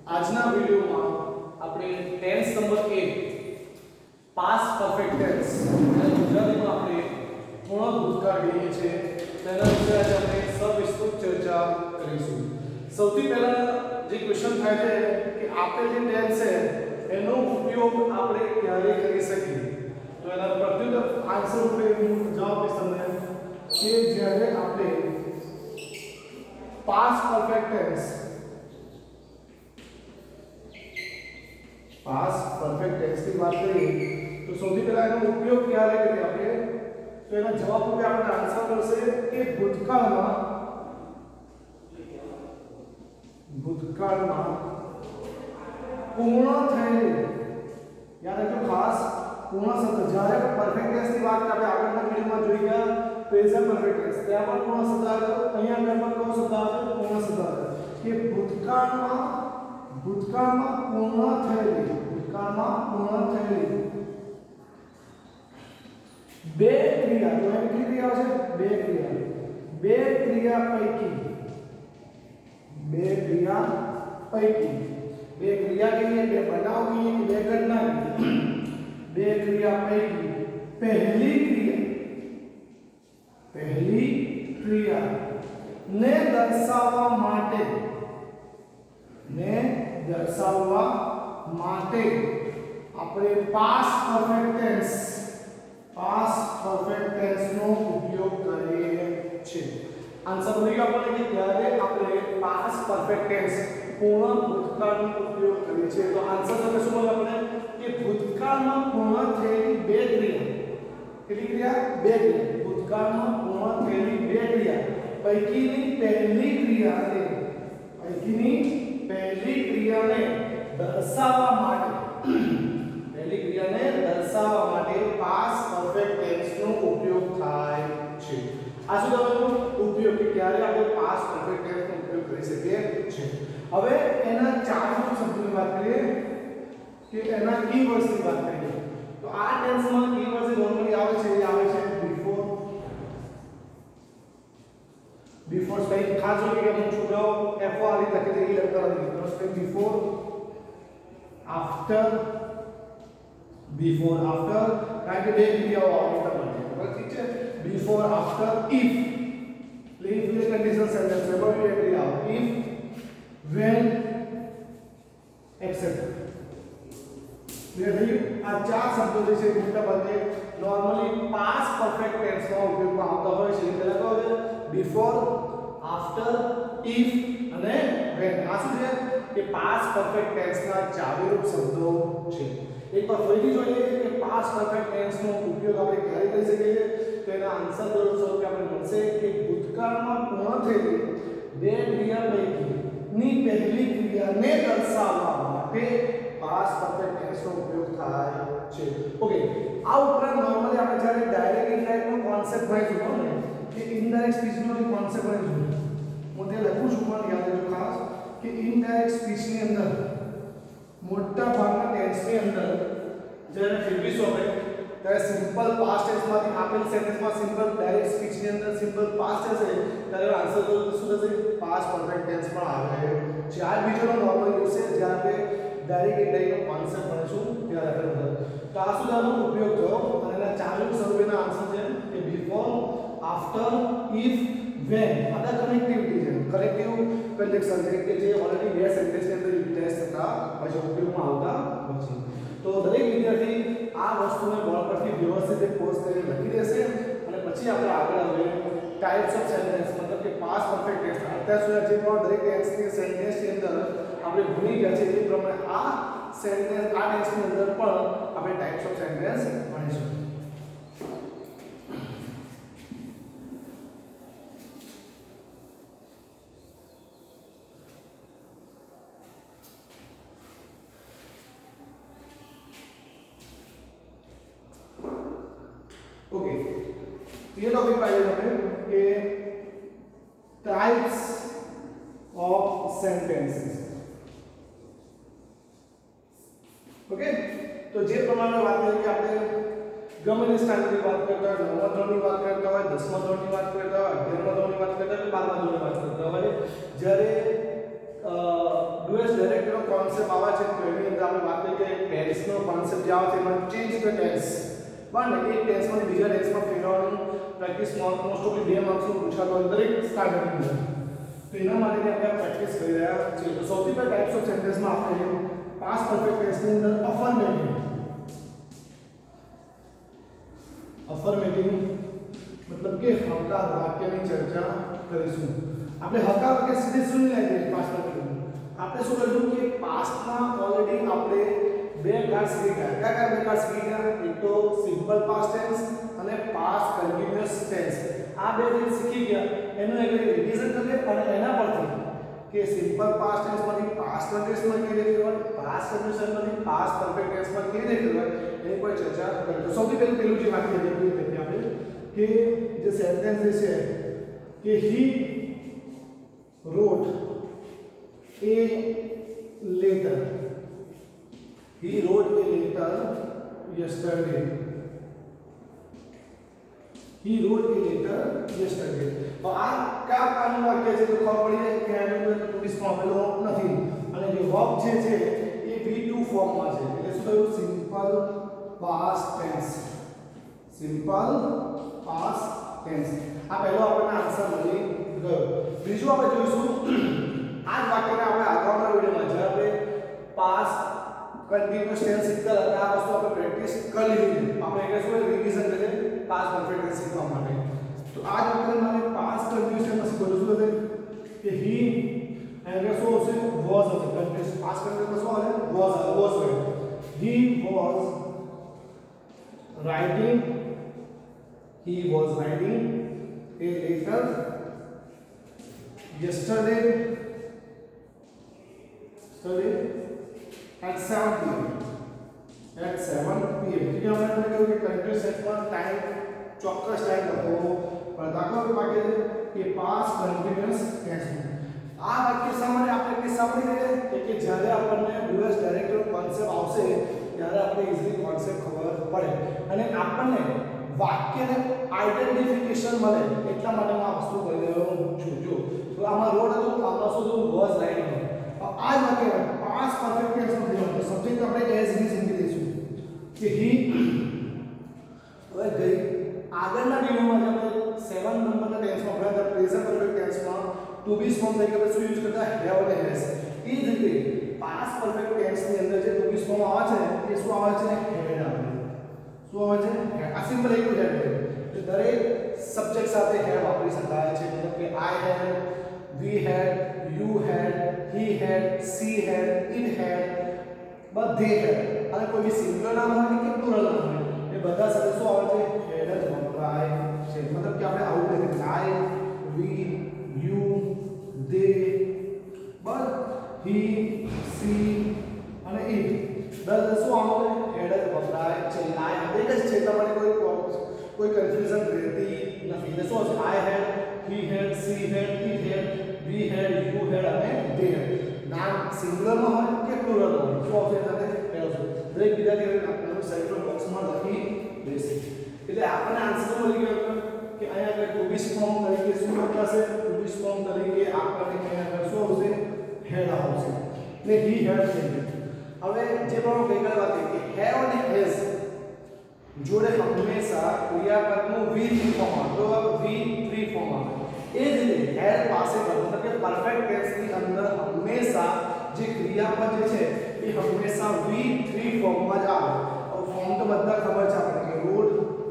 આજના વિડિયોમાં આપણે tense number 1 past perfect tense અને ગુજરાતીમાં આપણે પૂર્ણ ભૂતકાળ કહીએ છીએ તેના વિશે આજે આપણે સવિસ્તૃત ચર્ચા કરીશું. સૌથી પહેલા જે ક્વેશ્ચન થાય છે કે આપેલ જે ટેન્સ છે એનો ઉપયોગ આપણે ક્યારે કરી શકીએ, તો એના પ્રત્યુત્તર આન્સર રૂપે હું જવાબ આપીશ તમને કે જ્યારે આપણે past perfect tense past perfect tense की बात करिए तो સૌથી પહેલા એનો ઉપયોગ ક્યારે કરીએ આપણે, તો એના જવાબ રૂપે આપણે આન્સર મળશે કે ભૂતકાળમાં પૂર્ણ થયેલી, યાદ રાખજો ખાસ પૂર્ણ શબ્દ. જ્યારે પરફેક્ટ ટેન્સ ની વાત આપણે આગળના વિડિયોમાં જોઈ ગયા પ્રેઝન્ટ પરફેક્ટ ટેન્સ, ત્યાં પણ પૂર્ણ શબ્દ આવ્યો, અહીંયા પણ કયો શબ્દ આવ્યો? પૂર્ણ શબ્દ આવ્યો કે ભૂતકાળમાં પૂર્ણ થયેલી બે ક્રિયા, તો એમ કેટલી ક્રિયા છે? બે ક્રિયા પૈકી બે ક્રિયા કહીએ, બે બનાવ કહીએ, બે ઘટના કહીએ. બે ક્રિયા પૈકી પહેલી ક્રિયા ને દર્શાવવા માટે આપણે પાસ્ટ પરફેક્ટ ટેન્સ નો ઉપયોગ કરીએ છીએ. આન્સર મળી ગયો આપણને કે જ્યારે આપણે પાસ્ટ પરફેક્ટ ટેન્સ પૂર્ણ ભૂતકાળનો ઉપયોગ કરીએ છીએ. તો આન્સર તમને શું મળે આપણને કે ભૂતકાળમાં પૂર્ણ થયેલી બે ક્રિયા. કેટલી ક્રિયા? બે ક્રિયા. ભૂતકાળમાં પૂર્ણ થયેલી બે ક્રિયા પૈકીની પહેલી ક્રિયાને દર્શાવવા માટે પાસ્ટ પરફેક્ટ ટેન્સ નો ઉપયોગ થાય છે. આ શું થવાનો ઉપયોગ કે ક્યારે આપણે પાસ્ટ પરફેક્ટ ટેન્સ નો ઉપયોગ કરી શકીએ છીએ. હવે એના ચાર શબ્દોની વાત કરીએ કે એના કીવર્ડ્સ ની વાત કરીએ તો આ ટેન્સમાં કીવર્ડ્સ નોર્મલી આવે છે before સ્પેલિંગ ખાસ જોઈ કે હું છોકરાઓ FOR લખી દે એ લખતા નથી, તો સ્પેલિંગ before, after કારણ કે બે ક્રિયાઓ આવે તમને બરાબર, ઠીક છે? before, after, if conditional sentence છે બરાબર, એ ક્રિયાઓ if, when, etc. આ ચાર શબ્દો જે છે મોટા ભાગે નોર્મલી પાસ્ટ પરફેક્ટ ટેન્સમાં ઉપયોગમાં આવતા હોય છે. પહેલા કહો છે before, after, if અને when. આ શું છે કે પાસ્ટ પરફેક્ટ ટેન્સના ચાવીરૂપ શબ્દો છે. એકવાર ફરીથી જોઈએ કે પાસ્ટ પરફેક્ટ ટેન્સનો ઉપયોગ આપણે ક્યારે કરી શકીએ છીએ, તો એના આન્સર સ્વરૂપે આપણે મળશે કે ભૂતકાળમાં પૂર્ણ થયેલી બે ક્રિયા પૈકીની પહેલી ક્રિયાને દર્શાવવા માટે પાસ્ટ પરફેક્ટ ટેન્સનો ઉપયોગ થાય છે. ઓકે, આ ઉપરાંત નોર્મલી આપણે જ્યારે ડાયરેક્ટ ઇનડાયરેક્ટનો કોન્સેપ્ટ ભણીશું ને કે ઇનડાયરેક્ટ સ્પીચનો જે કોન્સેપ્ટ ભણીશું, હું તે લખું છું પણ યાદ રાખજો ખાસ કે ઇનડાયરેક્ટ સ્પીચની અંદર મોટા ભાગના ટેન્સની અંદર જ્યારે ફેરવીશું આપણે ત્યારે સિમ્પલ પાસ્ટ ટેન્સમાંથી આપેલ સેન્ટેન્સમાં સિમ્પલ ડાયરેક્ટ સ્પીચની અંદર સિમ્પલ પાસ્ટ ટેન્સ છે ત્યારે આન્સર શું થશે? પાસ્ટ પરફેક્ટ ટેન્સ પણ આવે છે. આ બીજો નોર્મલ યુઝ છે જ્યારે આપણે ડાયરેક્ટ ઇનડાયરેક્ટનો કોન્સેપ્ટ ભણીશું ત્યારે આપણે. તો આ સુધારનો ઉપયોગ થયો અને એના ચાલુ સર્વેના આન્સર છે કે બિફોર, આફ્ટર, ઇફ, વેન. આ કનેક્ટિવિટી છે, કનેક્ટિવ કન્જક્શન છે કે જે ઓલરેડી બે સેન્ટેન્સની અંદર યુટિલાઇઝ થતા હોય છે, ઉપયોગમાં આવતા હોય છે. તો દરેક વિદ્યાર્થી આ વસ્તુને બોર્ડ પરથી વ્યવસ્થિત એક કોર્સ કરીને લખી દેશે અને પછી આપણે આગળ હવે ટાઇપ્સ ઓફ સેન્ટેન્સ મતલબ કે પાસ્ટ પરફેક્ટ ટેન્સ અત્યાર સુધી જે પણ દરેક ટેન્સની સેન્ટેન્સની અંદર આપણે ભણી ગયા છે એ પ્રમાણે આ ટેન્સની અંદર પણ આપણે ટાઇપ્સ ઓફ સેન્ટેન્સ ભણીશું. ओके, ये टॉपिक पाइए આપણે કે टाइप्स ऑफ सेंटेंसेस. ओके, तो જે પ્રમાણે વાત કરી કે આપણે ગમે તે સ્ટાન્ડર્ડની વાત કરતા હોય, 9મા ધોરણની વાત કરતા હોય, 10મા ધોરણની વાત કરતા હોય, 11મા ધોરણની વાત કરતા હોય, 12મા ધોરણની વાત કરતા હોય, જ્યારે ડુએસ ડાયરેક્ટનો કોન્સેપ્ટ આવે છે તો એની અંદર આપણે વાત કરીએ કે ટેન્સનો કોન્સેપ્ટ જે આવે છે એમાં ચેન્જ ધ ટેન્સ પણ એક ટેન્સમાંથી બીજા ટેન્સમાં ફેરવવાનું પ્રેક્ટિસ મોસ્ટ ઓફલી 2 માર્ક્સનું પૂછાતો દરેક સ્ટાન્ડર્ડની અંદર તો એના માટે આપણે પ્રેક્ટિસ કરી રહ્યા છીએ તો સૌથી પહેલા ટાઇપ્સ ઓફ સેન્ટેન્સમાં આપણે પાસ્ટ પરફેક્ટ ટેન્સની અંદર અફર્મેટિવ मतलब કે હકાર વાક્યની ચર્ચા કરીશું આપણે હકાર વાક્ય સીધે સુની લઈએ પાસ્ટ પરફેક્ટ આપણે શું કરીશું કે પાસ્ટમાં ઓલરેડી આપણે બે કાર્ડ શીખી ગયા કયા બે કાર્ડ શીખી ગયા એક તો સિમ્પલ પાસ્ટ ટેન્સ અને પાસ્ટ કન્ટિન્યુઅસ ટેન્સ આ બે જે શીખી ગયા એનું એક રિવિઝન કરીએ અને એના પરથી કે સિમ્પલ પાસ્ટ ટેન્સમાંથી પાસ્ટ કન્ટિન્યુઅસમાં કેવી રીતે કરવાનું પાસ્ટ કન્ટિન્યુઅસમાંથી પાસ્ટ પરફેક્ટ ટેન્સમાં કેવી રીતે કરવાનું એની પર ચર્ચા કરીએ તો સૌથી પહેલું જે વાક્ય છે આપણે કે જે સેન્ટેન્સ છે કે he wrote a letter yesterday તો આ કયા પ્રકારનું વાક્ય છે તો ખબર પડી જાય કે આનું ટુ બી ફોર્મ આપેલો નથી અને જે વર્બ છે એ V2 ફોર્મમાં છે એટલે શું થયું સિમ્પલ પાસ્ટ ટેન્સ આ પહેલો આપણને આન્સર મળી ગયો બીજું આપણે જોઈશું આ જ વાક્યને આપણે આગળના વિડિયોમાં જ્યારે આપણે પાસ્ટ કન્ટિન્યુઅસ ટેન્સ શીખતા હતા આ વસ્તુ આપણે પ્રેક્ટિસ કરી લીધી આપણે એક શું રિવિઝન કરીએ પાસ્ટ પરફેક્ટ ટેન્સ શીખવા માટે તો આ જ વખતે મારે પાસ્ટ કન્ટિન્યુઅસ ટેન્સ શીખવાનું શું હશે કે he અને શું હશે was હશે કન્ટિન્યુઅસ પાસ્ટ કન્ટિન્યુઅસ શું હશે was હોય he was writing a letter yesterday at 7 p.m. ठीक है हमने કહ્યું કે કન્ટિન્યુઅસ ટેન્સમાં ટાઈમ ચોક્કસ ટાઈમ લખવો પણ દાખલા વાક્ય કે પાસ્ટ કન્ટિન્યુઅસ ટેન્સ આ વાક્ય સામાન્ય આપણે કે સાંભળી લઈએ કે જ્યારે આપણને યુએસ ડાયરેક્ટર કોન્સેપ્ટ આવશે ત્યારે આપણે ઈઝીલી કોન્સેપ્ટ ખબર પડે અને આપણને વાક્યને આઇડેન્ટિફિકેશન મળે એટલા માટે હું આ વસ્તુ કરી રહ્યો છું જો તો આમાં રોડ હતું આમાં શું હતું વોઝ રાઇટિંગ આ જ વાક્ય પાસ્ટ પરફેક્ટ ટેન્સમાં થયું તો સબ્જેક્ટ આપણે એઝ ઇટ ઇઝ મૂકી દઈશું કે હી હવે ગઈ આગળના વિડિયોમાં આપણે 7 નંબરના ટેન્સમાં ભણ્યા પ્રેઝન્ટ પરફેક્ટ ટેન્સમાં ટુ બી ફોર્મ તરીકે આપણે શું યુઝ કરતા હેવ અને હેઝ એ જ રીતે પાસ્ટ પરફેક્ટ ટેન્સની અંદર જે ટુ બી ફોર્મ આવે છે એ શું આવે છે હેડ આવે શું આવે છે આ સિમ્પલ એક જ છે દરેક સબ્જેક્ટ સાથે હેવ વાપરી શકાય છે મતલબ કે I had we had you had he had she had it had બધે હેડ અને કોઈ બી સિંગલ નામ હોય કે પ્લુરલ નામ હોય એ બધા સાથે શું આવે છે હેડ જ વપરાય છે મતલબ કે આપણે આવું લખીએ I we you they bus he she અને it બધા શું આવે હેડ જ વપરાય છે આ એક જ છે તમારે કોઈ કન્ફ્યુઝન રહેતી નથી એટલે શું છે I had he had she had it had we had you had અને they had નામ સિંગ્યુલર માં હોય કે પ્લુરલ માં શું આવશે સાથે પહેલો દરેક વિદ્યાર્થીઓએ આપણા સેન્ટ્રલ બોક્સમાં લખી દેશે એટલે આપણને આન્સર મળી ગયો કે અહીંયા આપણે ટુ બી ફોર્મ તરીકે શું લખાશે ટુ બી ફોર્મ તરીકે આપણને અહીંયા શું આવશે હેડ આવશે ને હી હેડ થઈ ગયું હવે જે પણ ગઈકાલે વાત કરી કે હેવ અને હેઝ જોડે હંમેશા ક્રિયાપદનું V3 ફોર્મ આવે તો V3 ફોર્મ આવે એ જ રીતે હેડ પાસે મતલબ કે પરફેક્ટ ટેન્સની અંદર હંમેશા જે ક્રિયાપદ જે છે એ હંમેશા V3 ફોર્મમાં જ આવે ફોર્મ તો બધા ખબર છે આપણે કે રોડ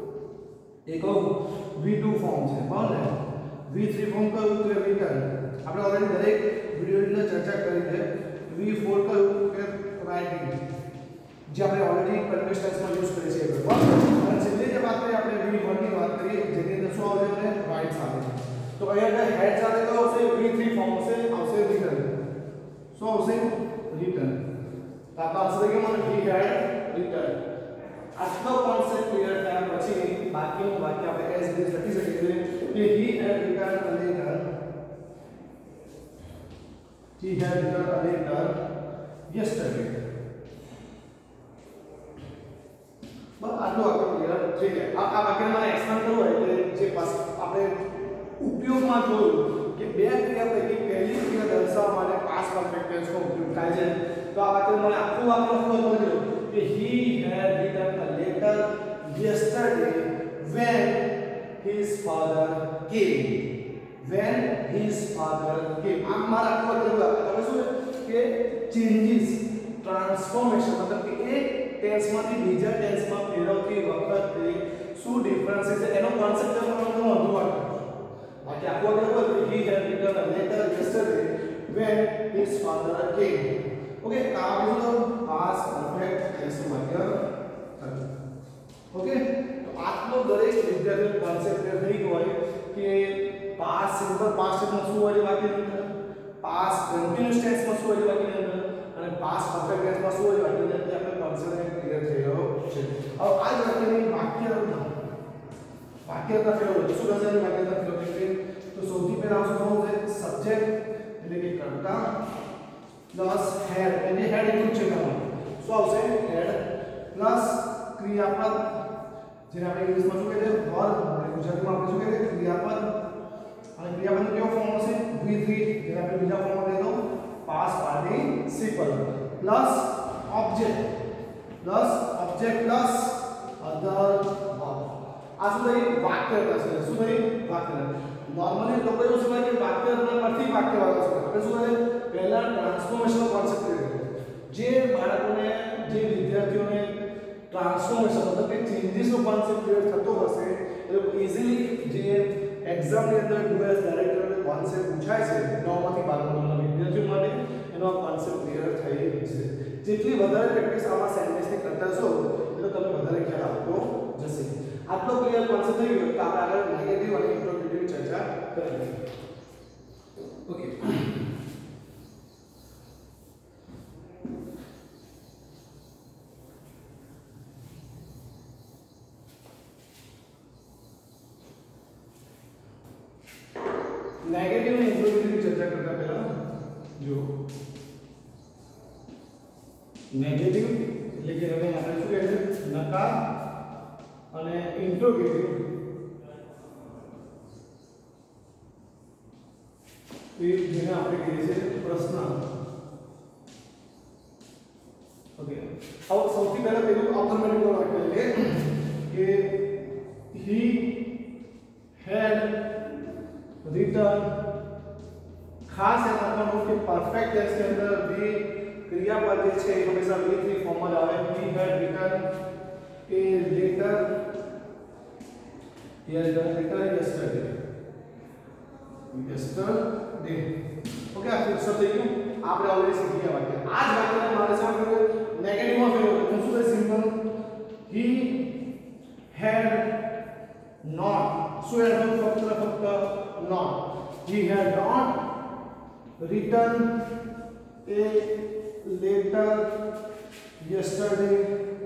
એ કહું V2 ફોર્મ છે બરાબર ને V3 ફોર્મ કયું તો રિટર્ન આપણે ઓલરેડી દરેક વિડિયોની ચર્ચા કરી છે V4 કયું કે રાઇટિંગ જે આપણે ઓલરેડી કન્ટિન્યુઅસ ટેન્સમાં યુઝ કરીએ છીએ બરાબર અને છેલ્લી જે વાત કરીએ આપણે V1 ની વાત કરીએ જેની અંદર શું આવશે ને રાઇટ આવે છે તો અહીંયા હેડ સાથે કયો આવશે V3 ફોર્મ આવશે રિટર્ન શું આવશે રિટર્ન તો આ આવશે કે મને he had રિટર્ન આટલો કોન્સેપ્ટ ક્લિયર થયા પછી બાકીનું વાક્ય આપણે એઝ ઇટ ઇઝ લખી શકીએ છીએ કે he had returned a letter yesterday બસ આટલું વાક્ય ક્લિયર થઈ ગયા આ વાક્યને મને એક્સપ્લેન કરવું હોય એટલે જે આપણે ઉપયોગમાં જોયું કે બે ક્રિયા પૈકી પહેલી ક્રિયા દર્શાવવા માટે પાસ્ટ પરફેક્ટ ટેન્સનો ઉપયોગ થાય છે તો આ વાક્ય મને આખું વાક્ય ખબર પડ્યું કે he had written a letter yesterday when his father came. When his father came. આમ મારા આખું વાક્ય તમે શું કે ચેન્જીસ ટ્રાન્સફોર્મેશન मतलब કે એક ટેન્સ માંથી બીજા ટેન્સ માં ફેરવતી વખતે શું ડિફરન્સ છે એનો કોન્સેપ્ટ તમને વધુ વાક્ય બાકી આખું વાક્ય he had written a letter yesterday when his father came. Okay આ બીજું પાસ પરફેક્ટ ટેન્સ નું વાક્ય થયું. ઓકે તો આટલો દરેક વિદ્યાર્થીનો કોન્સેપ્ટ થઈ ગયો હોય કે પાસ સિમ્પલ પાસ્ટ ટેન્સ માં શું હોય વાક્યની અંદર, પાસ કન્ટિન્યુઅસ ટેન્સ માં શું હોય વાક્યની અંદર અને પાસ પરફેક્ટ ટેન્સ માં શું હોય વાક્યની અંદર આપણે કોન્સેપ્ટ ક્લિયર થઈ ગયો છે. હવે આ જ વાક્યની વાક્યતા ફેરવો શું થશે એની વાક્યતા ફેરવવી તો સૌથી પહેલા શું થવું છે સબ્જેક્ટ એટલે કે કર્તા પ્લસ હેડ એટલે હેડ એટલું છે તમારું શું આવશે હેડ પ્લસ ક્રિયાપદ જેને આપણે ઇંગ્લિશમાં શું કહે છે વર્બ અને ગુજરાતીમાં આપણે શું કહે છે ક્રિયાપદ અને ક્રિયાપદનો કેવો ફોર્મ હશે V3 જેને આપણે બીજા ફોર્મમાં લઈ લો past participle plus object plus other verb. આ શું થઈ વાક્યરચના છે. શું થઈ વાક્યરચના. નોર્મલી લોકો એવું સમજે કે વાક્યરચના પરથી વાક્ય વાળો છે. આપણે શું કરે પહેલા ટ્રાન્સફોર્મેશનનો કોન્સેપ્ટ ક્લિયર કરીએ. જે બાળકોને જે વિદ્યાર્થીઓને ટ્રાન્સફોર્મેશન मतलब કે ચેન્જીસનો કોન્સેપ્ટ ક્લિયર થતો હશે એ લોકો ઈઝીલી જે એક્ઝામની અંદર ડ્યુએલ ડાયરેક્ટર કોન્સેપ્ટ પૂછાય છે 9 માંથી 12 ધોરણના વિદ્યાર્થીઓ માટે એનો કોન્સેપ્ટ ક્લિયર થઈ જશે. જેટલી વધારે પ્રેક્ટિસ આમાં સેન્ટેન્સની કરતા છો એટલે તમને વધારે ખ્યાલ આવતો જશે. આટલો ક્લિયર કોન્સેપ્ટ થઈ ગયો તો આપણે આગળ નેગેટિવ અને ઇન્ટ્રોગેટિવની ચર્ચા કરીએ. ઓકે નેગેટિવ અને ઇન્ટ્રોગેટિવની ચર્ચા કરતા પહેલા જો નેગેટિવ એટલે કે હવે આપણે શું કહે છે નકાર અને ઇન્ટ્રોગેટિવ એ જેને આપણે કહીએ છીએ પ્રશ્ન. ઓકે હવે સૌથી પહેલા પેલું અફર્મેટિવ વાક્ય લે કે he had written ખાસ એ લખવાનું કે પરફેક્ટ ટેન્સ કે અંદર વી ક્રિયાપદ જે છે એ હંમેશા V3 ફોર્મમાં જ આવે. he had written a letter yesterday. Okay આ ફિક્સ થઈ ગયું. આપણે ઓલરેડી શીખી ગયા વાક્ય. આ જ વાક્યને મારે શું કરવું નેગેટિવમાં ફેરવવું. તો શું છે સિમ્પલ he had not શું એડ ફક્ત not he had not written a letter yesterday.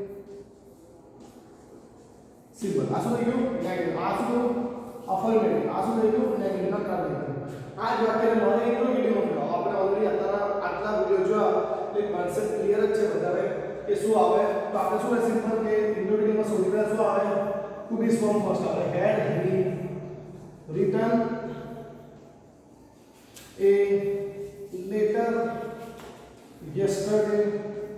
Simple. આ શું થઈ ગયું નેગેટિવ. આ શું અફર્મેટિવ. આ શું થઈ ગયું નેગેટિવ નકાર થઈ ગયું. આ જ વાક્યને મારે ઇન્ટ્રોગેટિવમાં ફેરવો. આપણે ઓલરેડી આટલા વિડિયો જોયા એટલે કોન્સેપ્ટ ક્લિયર જ છે બધાને કે શું આવે. તો આપણે શું છે સિમ્પલ કે ઇન્ટ્રોગેટિવમાં સૌથી પહેલા શું આવે ટુ બી ફોર્મ ફર્સ્ટ આવે. had he written a letter yesterday.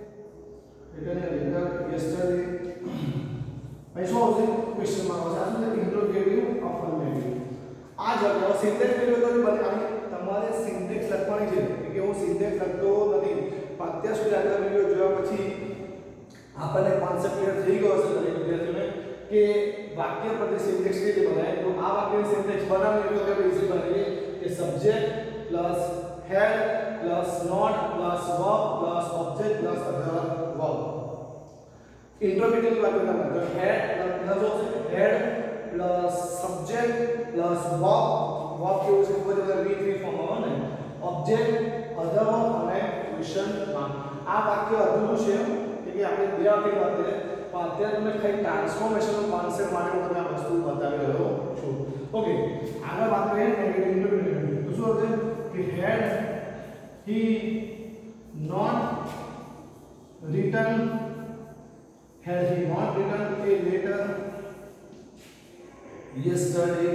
ભાઈ શું આવશે ક્વેશ્ચન માં આવશે. આ શું છે ઇન્ટ્રોગેટિવ અફર્મેટિવ. આ જ વાક્ય સિન્ટેક્સ ફેરવો તો બને અને તમારે સિન્ટેક્સ લખવાની છે કે હું સિન્ટેક્સ લખતો નથી. અત્યાર સુધી આગળ વિડિયો જોયા પછી આપણને કોન્સેપ્ટ ક્લિયર થઈ ગયો હશે દરેક વિદ્યાર્થીઓને કે વાક્ય પરથી સિન્ટેક્સ કેવી રીતે બનાય. તો આ વાક્યની સિન્ટેક્સ બનાવવી એટલે આપણે ઈઝી બનાવીએ કે subject plus had plus not plus verb plus object plus other verb. Interrogative વાક્ય તમે તો had plus had plus subject plus verb કેવું છે ખબર છે V3 ફોર્મમાં ને ઓબ્જેક્ટ અધર વર્બ અને ક્વેશ્ચન માર્ક. આ વાક્ય અધૂરું છે કે આપણે બે વાક્ય વાત કરીએ પણ અત્યારે તમને ખાલી ટ્રાન્સફોર્મેશનનો કોન્સેપ્ટ માટે હું તમને આ વસ્તુ બતાવી રહ્યો છું. ઓકે આગળ વાત કરીએ નેગેટિવ ઇન્ટ્રોગેટિવ. તો શું હશે કે had he not written a letter yesterday.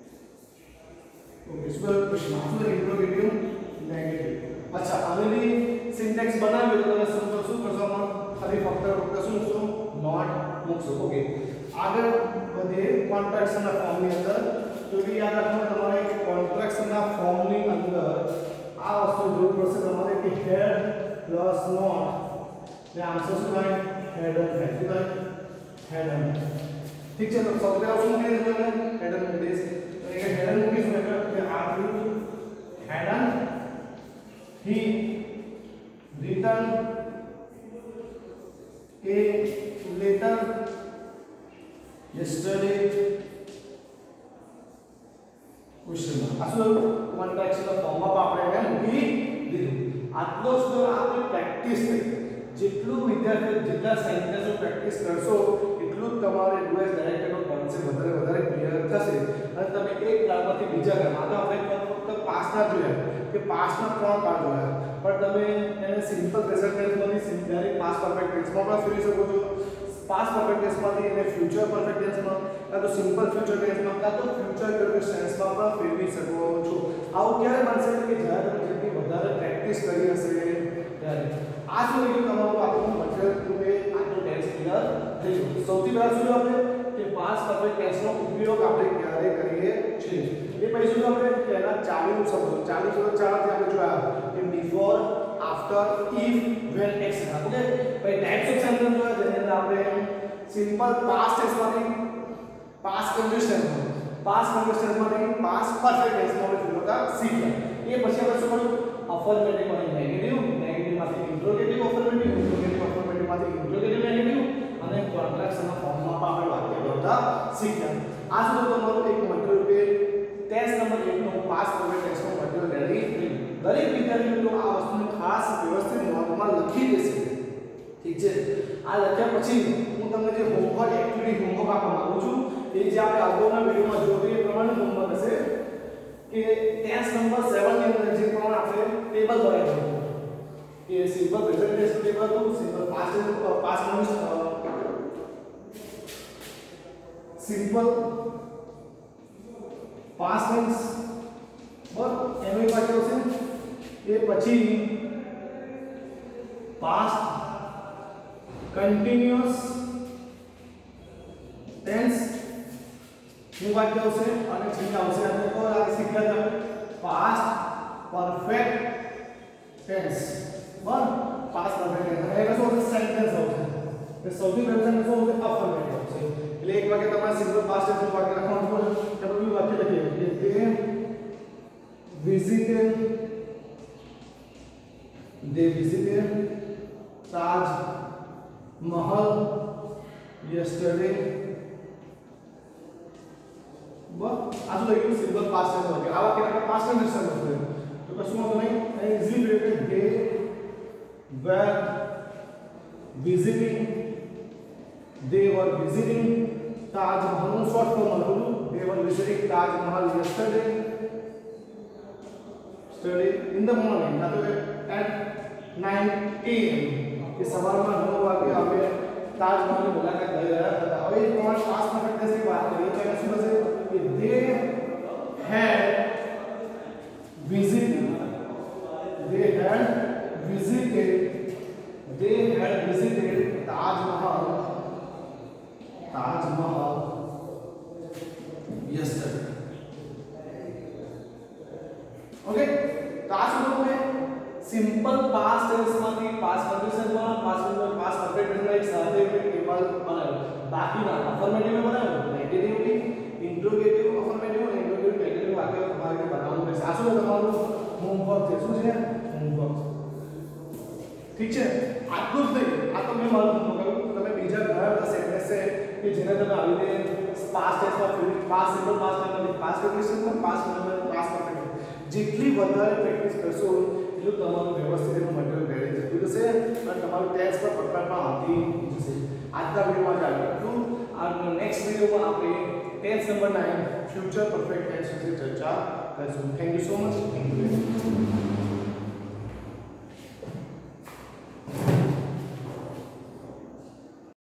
Okay इसमें क्वेश्चन आंसर इंट्रोगेटिव नेगेटिव. अच्छा अगली સિન્ટેક્સ બનાવ્યું તો તમે શું કરશો ખાલી ફક્ત શું નોટ મૂકશો. ઓકે, આગળ વધે કોન્ટ્રાક્શનના ફોર્મની અંદર. તો કે યાદ રાખવાનું તમારે કે કોન્ટ્રાક્શનના ફોર્મની અંદર આ વસ્તુ જરૂર પડશે તમારે કે હેડ પ્લસ નોટ ને આન્સર શું થાય હેડર થાય. શું થાય હેડર. ઠીક છે, તો સૌથી પહેલા શું મૂકીએ તમે હેડર મૂકી દઈશ. તો એક હેડર મૂકીશું એટલે કે આ થયું હેડર. he written a letter yesterday question. આ શું કોન્ટ્રાક્શનના ફોર્મમાં આપણે એને મૂકી દીધું. આટલો જ તો આપણી પ્રેક્ટિસ થઈ. જેટલું વિદ્યાર્થીઓ જેટલા સેન્ટેન્સો પ્રેક્ટિસ કરશો એટલું જ તમારે યુએસ ડાયરેક્ટરનો કોન્સેપ્ટ વધારે ક્લિયર થશે અને તમે એક ક્લાસમાંથી બીજા ક્લાસમાં આપણે ફક્ત પાસના જોયા કે પાસના 3 પાર્ટ જોયા, પણ તમે એને સિમ્પલ પ્રેઝન્ટ ટેન્સમાંથી ડાયરેક્ટ પાસ પરફેક્ટ ટેન્સમાં પણ ફેરવી શકો છો. પાસ પરફેક્ટ ટેન્સમાંથી એને ફ્યુચર પરફેક્ટ ટેન્સમાં કાં તો સિમ્પલ ફ્યુચર ટેન્સમાં કાં તો ફ્યુચર કન્ટિન્યુઅસ ટેન્સમાં પણ ફેરવી શકો છો. આવું ક્યારે બનશે કે જ્યારે તમે જેટલી વધારે પ્રેક્ટિસ કરી હશે ત્યારે. આ શું રહ્યું તમારું આપણું મટીરીયલ રૂપે આટલું ટેન્સ ક્લિયર થઈ ગયું. સૌથી પહેલા શું આપણે કે પાસ પરફેક્ટ ટેન્સનો ઉપયોગ આપણે ક્યારે કરીએ છીએ એ પછી શું આપણે પહેલા ચાલુ શબ્દો ચારથી આપણે જોયા કે before, after, if, when, etcetera. Okay, પછી ટાઇપ્સ ઓફ સેન્ટેન્સ જોયા જેની અંદર આપણે સિમ્પલ પાસ્ટ ટેન્સમાંથી પાસ્ટ કન્ડિશન પાસ્ટ પરફેક્ટ ટેન્સમાં આપણે જોતા શીખ્યા. એ પછી આપણે શું કર્યું અફર્મેટિવ અને નેગેટિવ માંથી ઇન્ટ્રોગેટિવ અફર્મેટિવ માંથી ઇન્ટ્રોગેટિવ નેગેટિવ અને કોન્ટ્રાક્શનના ફોર્મમાં પણ આપણે વાક્ય જોતા શીખ્યા. આ સુધી તમારું એક મટીરીયલ કે ટેસ્ટ નંબર 1 નો પાસ પરફેક્ટ ટેન્સનો મટીરીયલ રેડી થઈ. દરેક વિદ્યાર્થી મિત્રો આ વસ્તુને ખાસ વ્યવસ્થિત નોટમાં લખી દેશે. ઠીક છે, આ લખ્યા પછી હું તમને જે હોમવર્ક એક્ટિવિટી હોમવર્ક આપવા માંગુ છું એ જે આપણે અગાઉના વિડિયોમાં જોયું એ પ્રમાણે હોમવર્ક હશે કે ટેસ્ટ નંબર 7 ની અંદર જે પ્રમાણે આપણે ટેબલ બનાવ્યું કે સિમ્પલ પ્રેઝન્ટ ટેન્સ ટેબલ હતું, simple past tense simple past tense બરાબર એનો એક વાક્ય છે. એ પછી પાસ્ટ કન્ટિન્યુઅસ ટેન્સ નું વાક્ય આવશે અને છેલ્લે આવશે આપણે તો આ શીખ્યા હતા પાસ્ટ પરફેક્ટ ટેન્સ. બરાબર, પાસ્ટ પરફેક્ટ ટેન્સ અને એનો શું સેન્ટેન્સ આવશે. એ સૌથી પહેલું સેન્ટેન્સ શું આવશે અફર્મેટિવ આવશે. એટલે એક વાક્ય તમારે સિમ્પલ પાસ્ટ ટેન્સ વાક્ય લખવાનું પડે. તો બીજું વાક્ય લખીએ કે they visited Taj Mahal yesterday. બસ આ શું લખ્યું સિમ્પલ પાસ્ટ ટેન્સ વાક્ય. આ વાક્ય આપણે પાસ્ટ ટેન્સ લખવું તો કશું વાંધો નહીં. અહીં easily created they were visiting Taj Mahal નું શોર્ટ ફોર્મ હતું. they were visiting Taj Mahal yesterday in the morning, मतलब at 9 AM કે સવારમાં 9 વાગે આપણે તાજમહલની મુલાકાત લઈ રહ્યા હતા. હવે એ પ્રમાણે પાસ્ટ પરફેક્ટ ટેન્સની વાત કરીએ તો શું થશે કે they had visited Taj Mahal yesterday. Okay, तो आज हम लोग सिंपल पास्ट टेंस માંથી પાસ્ટ કન્ડિશન માં પાસ્ટ પરફેક્ટ ટેન્સ એક સાથે ટેબલ બનાવ્યું. બાકીના અફર્મેટિવ બનાવ્યું, નેગેટિવ ઇન્ટ્રોગેટિવ અફર્મેટિવ અને ઇન્ટ્રોગેટિવ નેગેટિવ વાક્ય તમારે બનાવવાનું રહેશે. આ શું તમારું હોમવર્ક છે. શું છે હોમવર્ક? ઠીક છે, આટલું જ નહીં. આ તો મેં મારું કહ્યું તમે બીજા ઘણા બધા સેન્ટેન્સ છે કે જેને તમે આવી રીતે પાસ્ટ ટેન્સમાં ફેરવી પાસ્ટ સિમ્પલ પાસ્ટ ટેન્સમાં પાસ્ટ કન્ડિશનમાં પાસ્ટ પરફેક્ટ જેટલી વધારે પ્રેક્ટિસ કરશો એટલું તમારું વ્યવસ્થિત એનું મટીરીયલ રેડી થતું જશે અને તમારું ટેસ્ટ પર પરફેક્ટમાં આવતી જશે. આજના વિડીયોમાં ચાલુ હતું. આ નેક્સ્ટ વિડીયોમાં આપણે tense number 9 future perfect tense વિશે ચર્ચા કરીશું. Thank you so much.